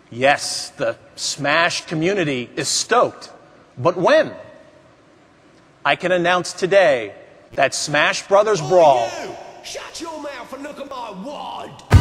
Yes, the Smash community is stoked. But when? I can announce today that Smash Brothers Brawl... You! Shut your mouth and look at my wad!